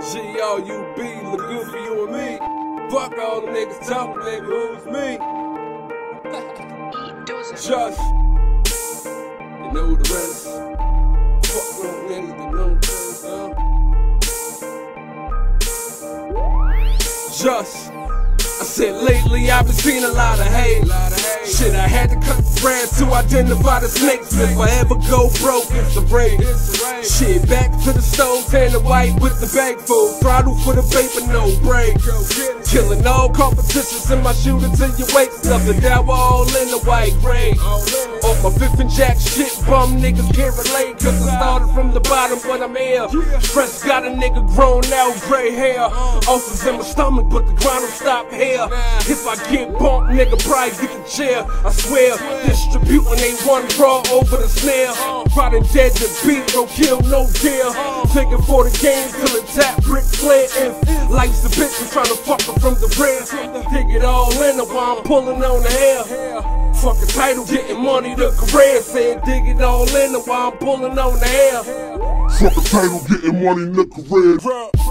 G-O-U-B, look good for you and me. Fuck all the niggas talking, nigga, who's me? Just, you know the rest. Fuck them niggas that don't do it, Just, I said lately I've been seeing a lot of hate. Shit, I had to cut the grass to identify the snakes. If I ever go broke, it's the rain. Shit, back to the stove, tan the white with the bag full. Throttle for the vapor, no break. Killing all competitions in my shooter till you wake. Nothing down, we're all in the white rain. Off my fifth and jack shit, bum niggas can't relate. Cause I started from the bottom, but I'm here. Stress got a nigga grown out, gray hair. Ulcers in my stomach, but the grind don't stop here. If I get bumped, nigga probably get the chair. I swear, distributing A1 raw over the snare. Riding dead to beat, no kill, no deal. Taking for the game till the tap brick flare. If life's a bitch, I'm trying to fuck her from the rear. Dig it all in while I'm pulling on the hair. Fuck a title, getting money, the career. Saying dig it all in while I'm pulling on the hair. Fuck a title, getting money, the career.